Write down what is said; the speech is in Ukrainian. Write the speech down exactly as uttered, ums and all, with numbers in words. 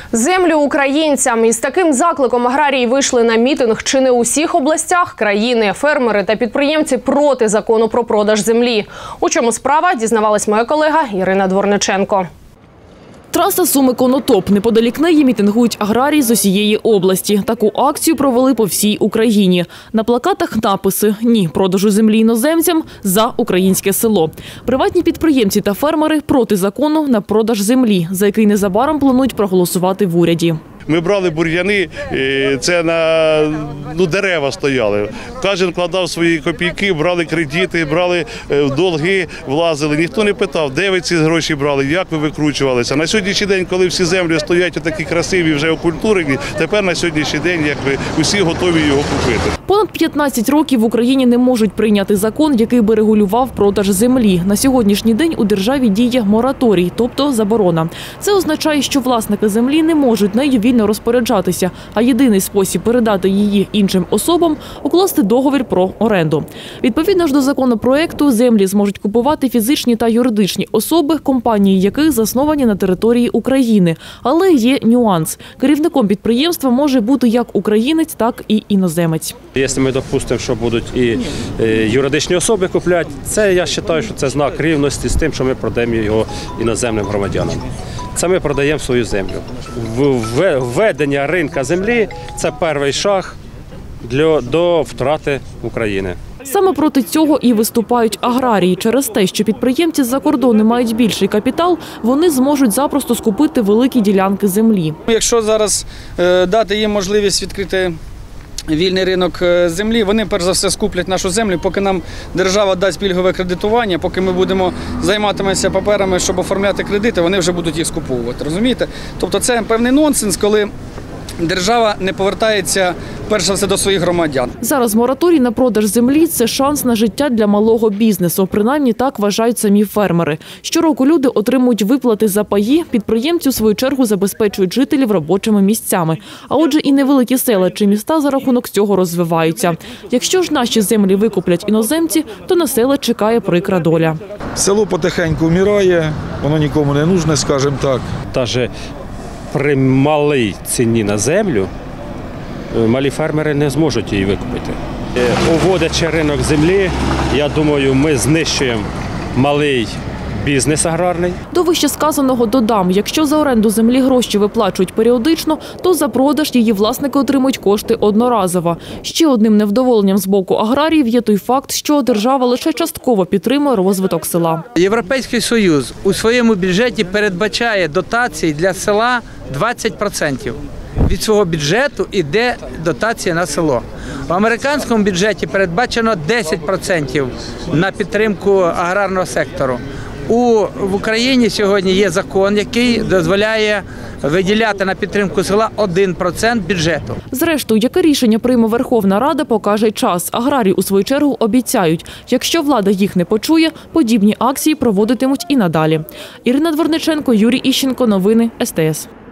Землю українцям. Із таким закликом аграрії вийшли на мітинг чи не у всіх областях країни. Фермери та підприємці проти закону про продаж землі. У чому справа, дізнавалась моя колега Ірина Дворниченко. Траса Суми-Конотоп. Неподалік неї мітингують аграрії з усієї області. Таку акцію провели по всій Україні. На плакатах написи «Ні продажу землі іноземцям, за українське село». Приватні підприємці та фермери проти закону на продаж землі, за який незабаром планують проголосувати в уряді. Ми брали бур'яни, це на ну, дерева стояли. Кожен вкладав свої копійки, брали кредити, брали в долги, влазили. Ніхто не питав, де ви ці гроші брали, як ви викручувалися. На сьогоднішній день, коли всі землі стоять такі красиві, вже окультурені, тепер на сьогоднішній день якби усі готові його купити. Понад п'ятнадцять років в Україні не можуть прийняти закон, який би регулював продаж землі. На сьогоднішній день у державі діє мораторій, тобто заборона. Це означає, що власники землі не можуть нею вільно розпоряджатися, а єдиний спосіб передати її іншим особам – укласти договір про оренду. Відповідно ж до законопроекту, землі зможуть купувати фізичні та юридичні особи, компанії яких засновані на території України. Але є нюанс. Керівником підприємства може бути як українець, так і іноземець. Якщо ми допустимо, що будуть і юридичні особи купляти, це я вважаю, що це знак рівності з тим, що ми продаємо його іноземним громадянам. Це ми продаємо свою землю. Введення ринку землі – це перший шаг для, до втрати України. Саме проти цього і виступають аграрії. Через те, що підприємці з-за кордону мають більший капітал, вони зможуть запросто скупити великі ділянки землі. Якщо зараз дати їм можливість відкрити вільний ринок землі, вони перш за все скуплять нашу землю, поки нам держава дасть пільгове кредитування, поки ми будемо займатися паперами, щоб оформляти кредити, вони вже будуть їх скуповувати, розумієте? Тобто це певний нонсенс, коли держава не повертається перш за все до своїх громадян. Зараз мораторій на продаж землі – це шанс на життя для малого бізнесу. Принаймні так вважають самі фермери. Щороку люди отримують виплати за паї, підприємці, у свою чергу, забезпечують жителів робочими місцями. А отже, і невеликі села чи міста за рахунок цього розвиваються. Якщо ж наші землі викуплять іноземці, то на села чекає прикра доля. Село потихеньку вмирає, воно нікому не нужне, скажімо так. Даже при малій ціні на землю малі фермери не зможуть її викупити. Уводячи ринок землі, я думаю, ми знищуємо малий бізнес аграрний. До вищесказаного додам, якщо за оренду землі гроші виплачують періодично, то за продаж її власники отримують кошти одноразово. Ще одним невдоволенням з боку аграріїв є той факт, що держава лише частково підтримує розвиток села. Європейський Союз у своєму бюджеті передбачає дотації для села двадцять відсотків. Від свого бюджету йде дотація на село. В американському бюджеті передбачено десять відсотків на підтримку аграрного сектору. У, в Україні сьогодні є закон, який дозволяє виділяти на підтримку села один відсоток бюджету. Зрештою, яке рішення прийме Верховна Рада, покаже час. Аграрії, у свою чергу, обіцяють, якщо влада їх не почує, подібні акції проводитимуть і надалі. Ірина Дворниченко, Юрій Іщенко. Новини ес те ес.